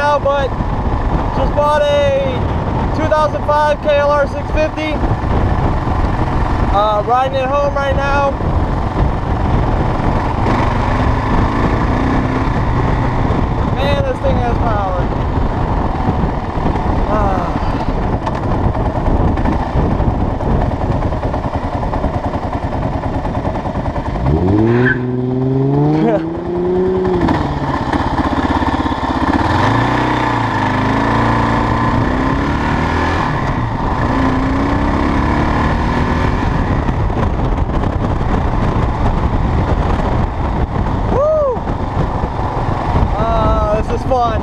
now, but just bought a 2005 KLR650. Riding it home right now. Man, this thing has power. This is fun.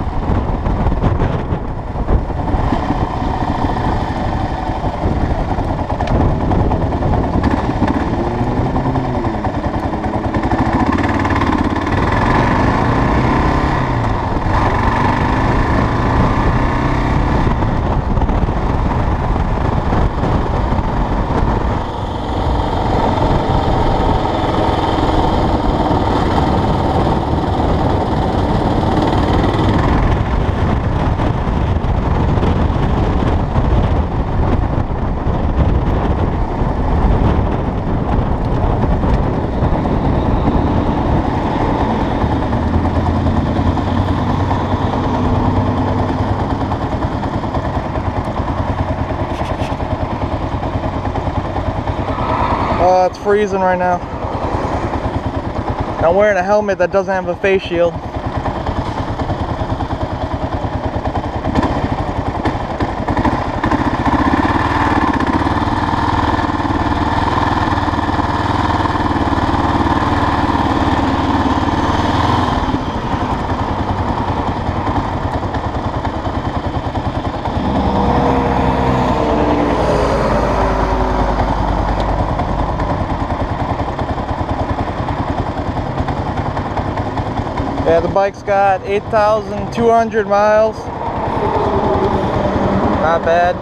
It's freezing right now. I'm wearing a helmet that doesn't have a face shield. Yeah, the bike's got 8,200 miles. Not bad.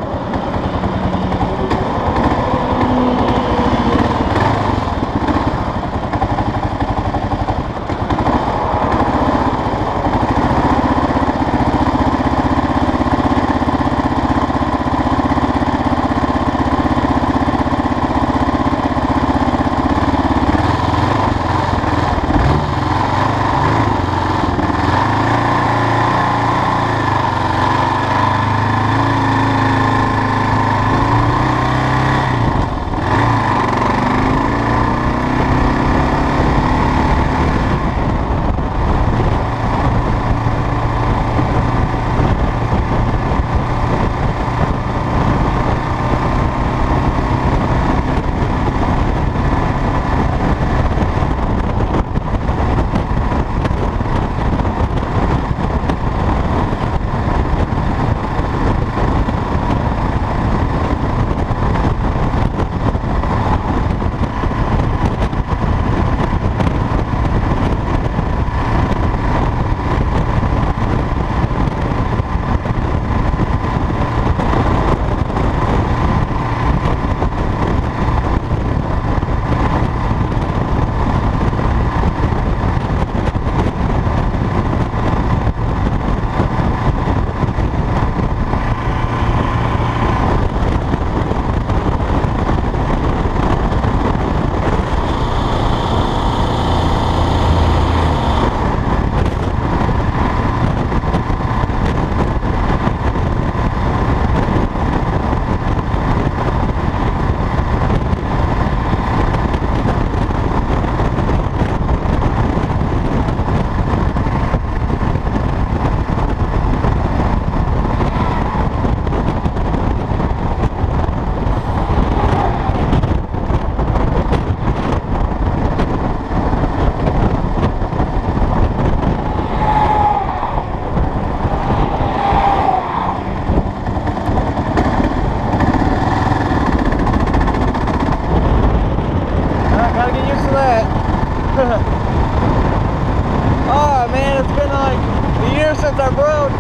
Oh man, it's been like a year since I've rode,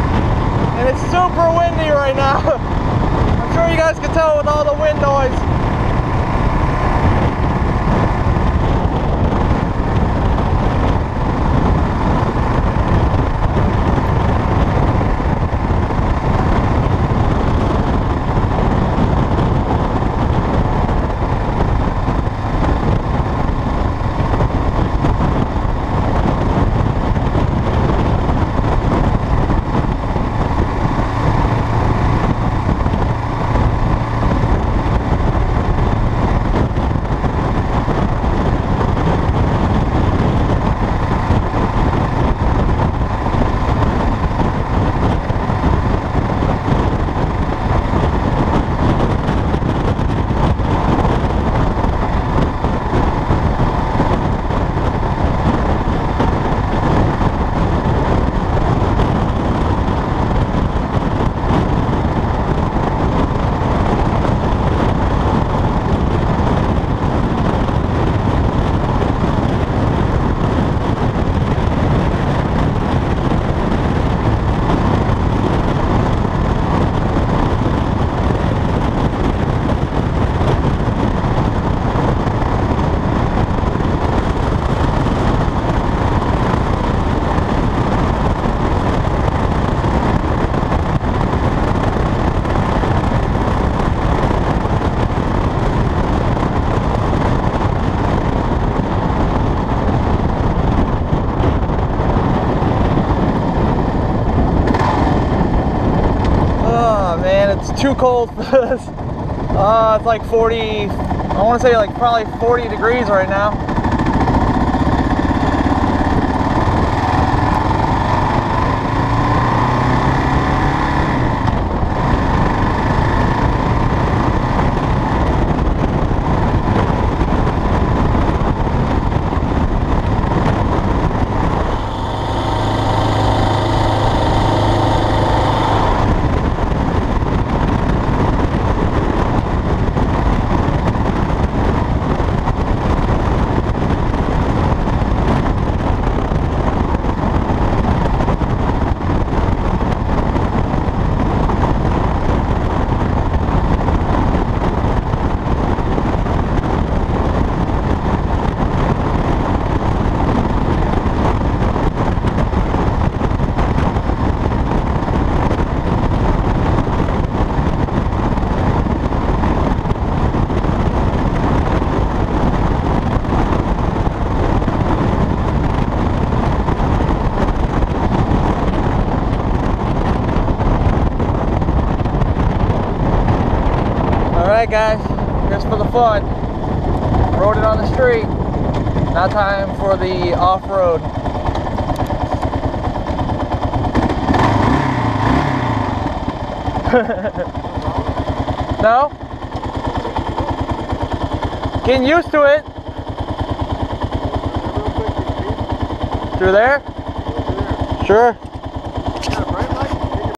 and it's super windy right now. I'm sure you guys can tell with all the wind noise. too cold for this. It's like 40, I want to say like probably 40 degrees right now. Alright guys, just for the fun, rode it on the street, now time for the off-road. No? Getting used to it. Through there? Sure.